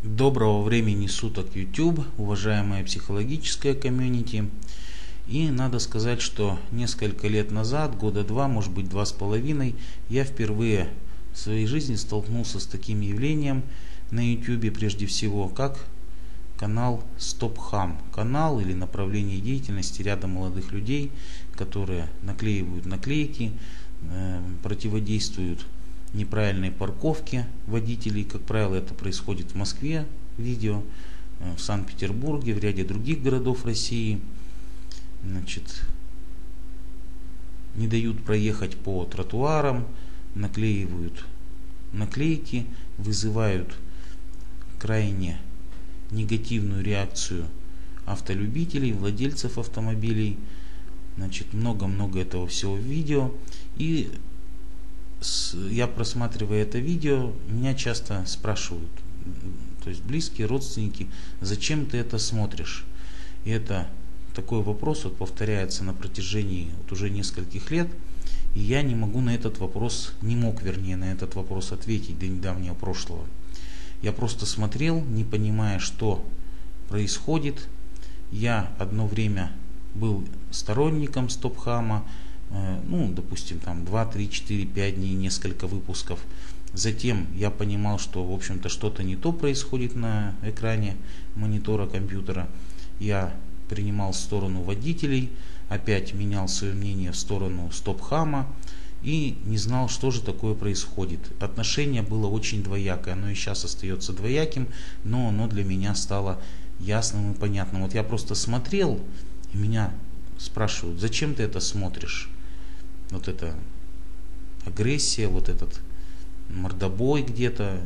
Доброго времени суток, YouTube, уважаемая психологическая комьюнити. И надо сказать, что несколько лет назад, года два, может быть 2,5, я впервые в своей жизни столкнулся с таким явлением на YouTube, прежде всего, как канал StopHam. Канал или направление деятельности ряда молодых людей, которые наклеивают наклейки, противодействуют неправильной парковке водителей. Как правило, это происходит в Москве, видео, в Санкт-Петербурге, в ряде других городов России. Не дают проехать по тротуарам, наклеивают наклейки, вызывают крайне негативную реакцию автолюбителей, владельцев автомобилей. Много-много этого всего в видео. И я, просматривая это видео, меня часто спрашивают, то есть близкие, родственники, зачем ты это смотришь? И это такой вопрос повторяется на протяжении уже нескольких лет, и я не мог на этот вопрос ответить до недавнего прошлого. Я просто смотрел, не понимая, что происходит. Я одно время был сторонником StopHam, допустим, 2, 3, 4, 5 дней, несколько выпусков. Затем я понимал, что, в общем-то, что-то не то происходит на экране монитора компьютера. Я принимал сторону водителей, опять менял свое мнение в сторону StopHam и не знал, что же такое происходит. Отношение было очень двоякое, оно и сейчас остается двояким, но оно для меня стало ясным и понятным. Вот я просто смотрел, и меня спрашивают, зачем ты это смотришь? Вот эта агрессия, вот этот мордобой где-то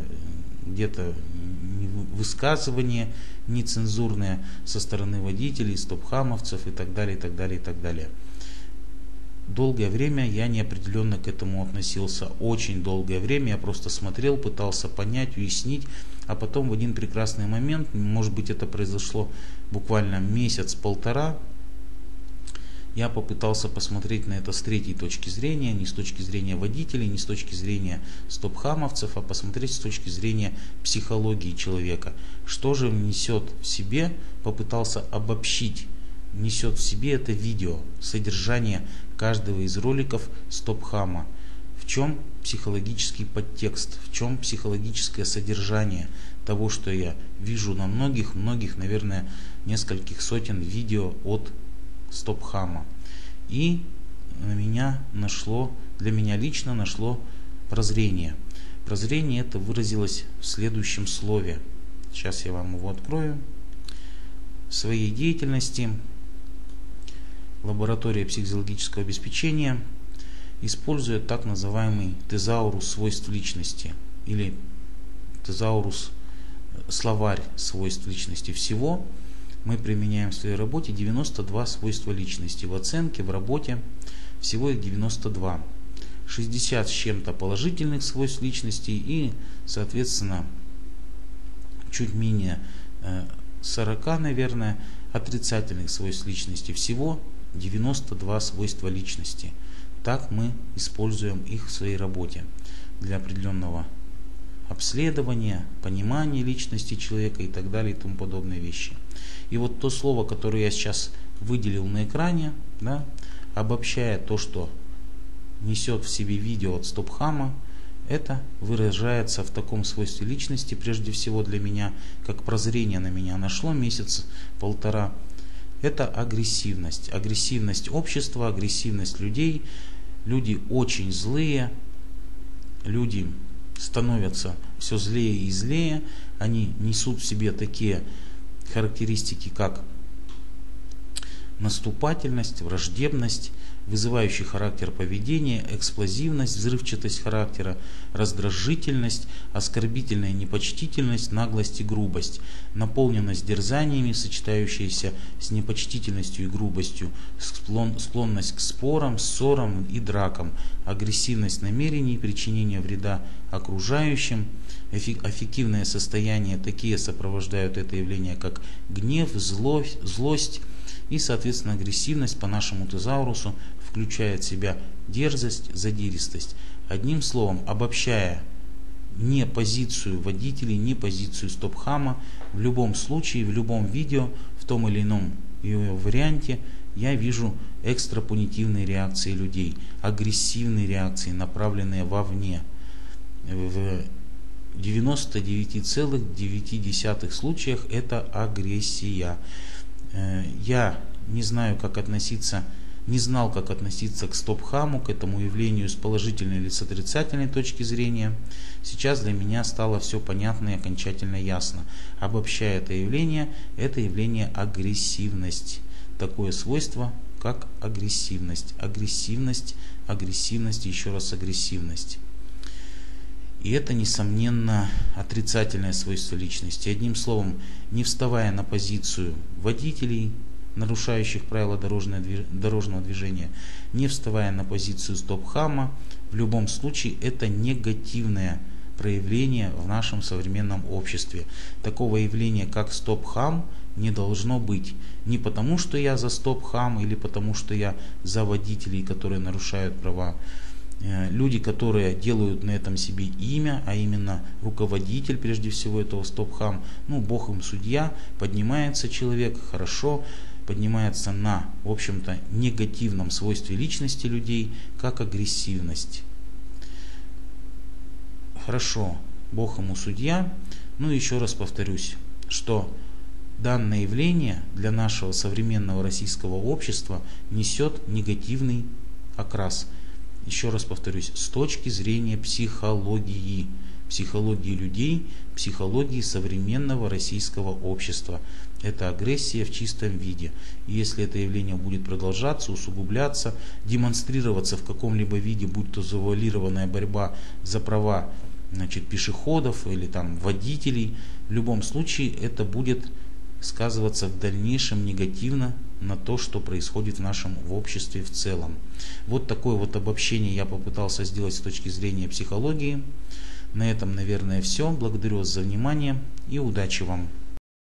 высказывание нецензурное со стороны водителей, стопхамовцев и так далее, и так далее, и так далее. Долгое время я неопределенно к этому относился. Очень долгое время я просто смотрел, пытался понять, уяснить, а потом в один прекрасный момент, может быть, это произошло буквально месяц-полтора, я попытался посмотреть на это с третьей точки зрения, не с точки зрения водителей, не с точки зрения стопхамовцев, а посмотреть с точки зрения психологии человека. Что же несет в себе, попытался обобщить, несет в себе это видео, содержание каждого из роликов StopHam. В чем психологический подтекст, в чем психологическое содержание того, что я вижу на многих, наверное, нескольких сотен видео от StopHam. И для меня лично нашло прозрение. Прозрение это выразилось в следующем слове. Сейчас я вам его открою. В своей деятельности лаборатория психологического обеспечения использует так называемый тезаурус свойств личности или тезаурус словарь свойств личности. Всего мы применяем в своей работе 92 свойства личности. В оценке, в работе всего их 92. 60 с чем-то положительных свойств личности и, соответственно, чуть менее 40, наверное, отрицательных свойств личности. Всего 92 свойства личности. Так мы используем их в своей работе для определенного обследования, понимания личности человека и так далее и тому подобные вещи. И вот то слово, которое я сейчас выделил на экране, обобщая то, что несет в себе видео от StopHam, это выражается в таком свойстве личности, прежде всего для меня, как прозрение на меня нашло месяц-полтора. Это агрессивность. Агрессивность общества, агрессивность людей. Люди очень злые, люди становятся все злее и злее, они несут в себе такие характеристики, как наступательность, враждебность, вызывающий характер поведения, эксплозивность, взрывчатость характера, раздражительность, оскорбительная непочтительность, наглость и грубость, наполненность дерзаниями, сочетающаяся с непочтительностью и грубостью, склонность к спорам, ссорам и дракам, агрессивность намерений, причинение вреда окружающим, аффективное состояние, такие сопровождают это явление, как гнев, злость и, соответственно, агрессивность по нашему тезаурусу включает в себя дерзость, задиристость. Одним словом, обобщая не позицию водителей, не позицию стоп-хама. В любом случае, в любом видео, в том или ином ее варианте, я вижу экстрапунитивные реакции людей, агрессивные реакции, направленные вовне. В 99,9 случаях это агрессия. Я не знал, как относиться к стоп-хаму, к этому явлению с положительной или с отрицательной точки зрения. Сейчас для меня стало все понятно и окончательно ясно. Обобщая это явление агрессивность. Такое свойство, как агрессивность. Агрессивность, еще раз агрессивность. И это, несомненно, отрицательное свойство личности. Одним словом, не вставая на позицию водителей, нарушающих правила дорожного движения, не вставая на позицию стоп-хама, в любом случае это негативное проявление в нашем современном обществе. Такого явления, как стоп-хам, не должно быть. Не потому, что я за стоп-хам или потому, что я за водителей, которые нарушают права. Люди, которые делают на этом себе имя, а именно руководитель прежде всего этого стоп-хам, Бог им судья, поднимается человек, хорошо, поднимается на, в общем-то, негативном свойстве личности людей, как агрессивность. Хорошо, Бог ему судья. Еще раз повторюсь, что данное явление для нашего современного российского общества несет негативный окрас. Еще раз повторюсь, с точки зрения психологии людей, психологии современного российского общества. Это агрессия в чистом виде. И если это явление будет продолжаться, усугубляться, демонстрироваться в каком-либо виде, будь то завуалированная борьба за права пешеходов или водителей, в любом случае это будет сказываться в дальнейшем негативно на то, что происходит в нашем обществе в целом. Вот такое обобщение я попытался сделать с точки зрения психологии. На этом, наверное, все. Благодарю вас за внимание и удачи вам!